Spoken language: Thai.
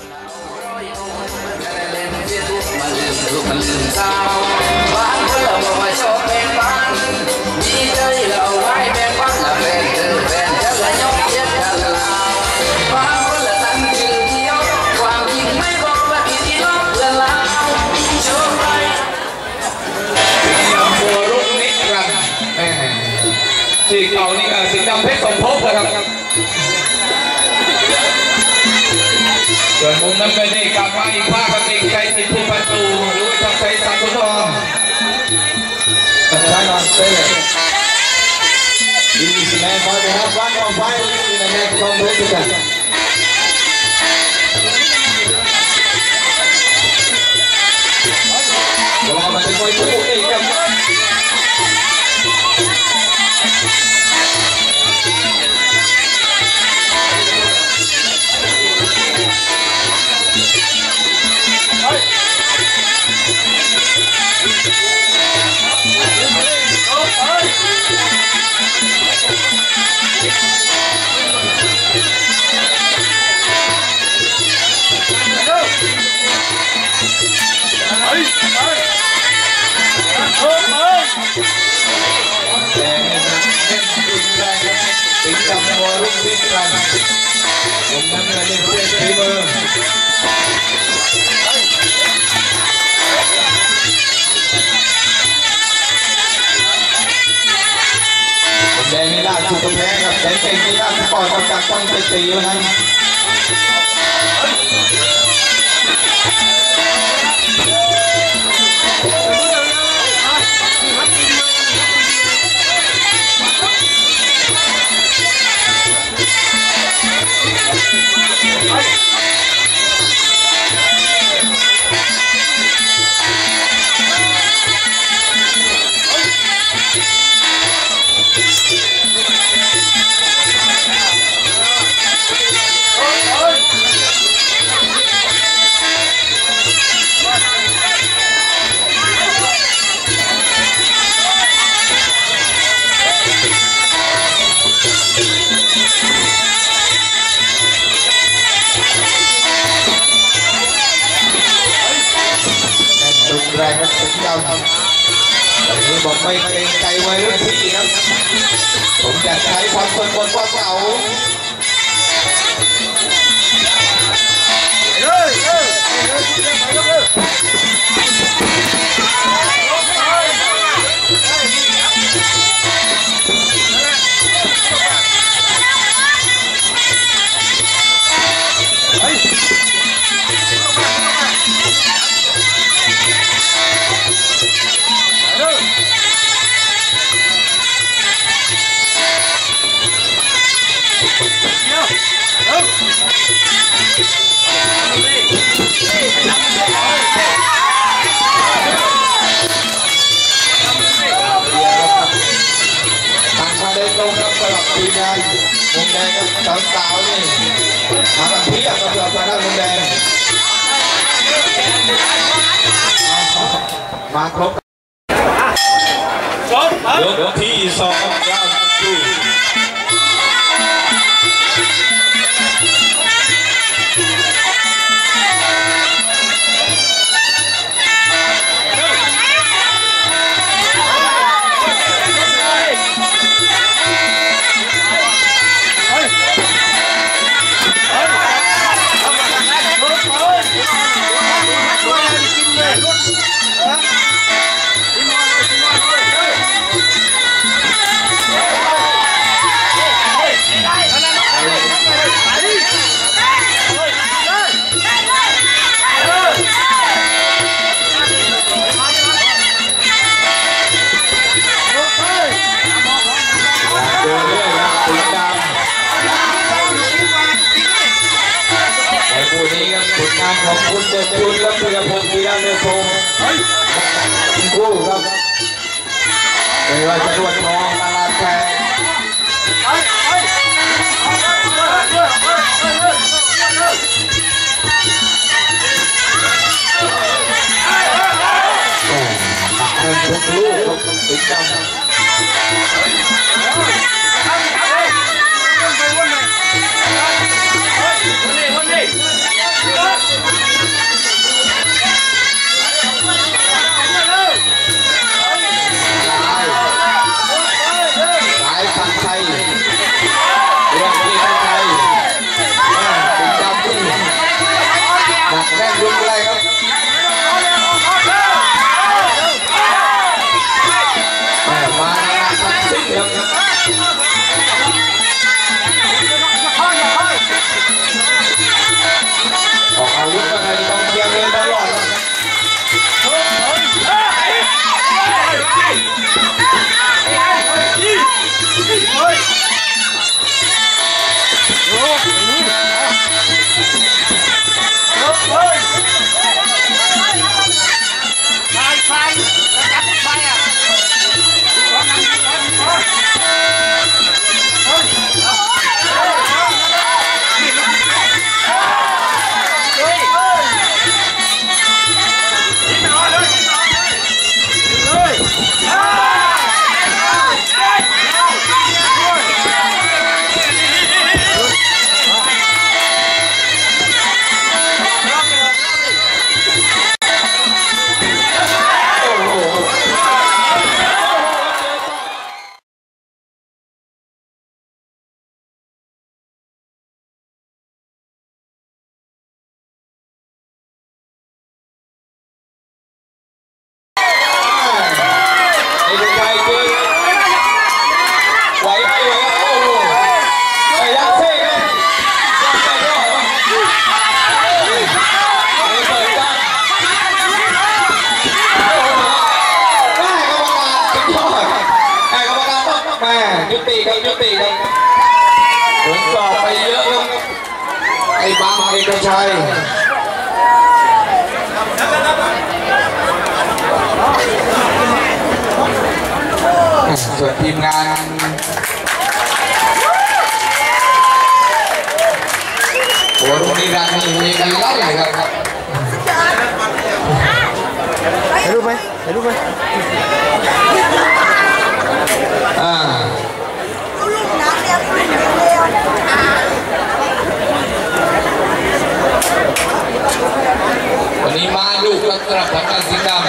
มันลืมสาวบ้านเธอบอกว่าชอบแบ่งปันมีใจเราไว้แบ่งปันละแฟนเธอแฟนจะละยกเย็ดกันลาวบ้านคนละตั้งชื่อเดียวความจริงไม่บอกว่าที่ที่น้องเพื่อนลาวชอบไปบัวรุ่งนิรันดร์สีเก่านี่ก็สีดำเพชรสมภพนะครับส่วนมุมน้ำเงินนี่กลับมาอีกภาคกันอีกใจติดผู้ประตูหรือทางไซสังกุทองสัญญาณเต้ยินดีแสดงความเป็นรับวันของไฟในแม่กองทัพด้วยกันรอมาถึงมวยคู่เอกครับถึงกับหัวรุ่งวิ่งกันผมนั่งเงินเล่นเพื่อนฝีมือผมแดงนี่ล่าสุดตัวแพ้ครับแต่เก่งนี่ล่าสุดปล่อยต้องจับต้องไปตีวันนั้นแรงครับถึงยาวแต่นี้บอกไม่เกรงใจไว้รุ่นพี่ครับผมจะใช้ความสดบนความเก่าทีมงานมุมแดงกับสาวๆนี่มากันเพียบกับเราทางด้านมุมแดงมาครบยกที่2เราดูของคุณเดชยุทธและธีรพงศ์ธีระเนพงศ์คู่ครับไม่ว่าจะรวดทองตลาดแพงทุกลูกติดกันวันนี้ยุติครับเหมือนสอบไปเยอะครับไอ้บางเอกชัยส่วนทีมงานโอ้รุ่นนี้รันนี่มีกันเล่าเลยครับถ่ายรูปไหมถ่ายรูปไหมวันนี้มาดูกันสำหรับผลการสิงห์ดำ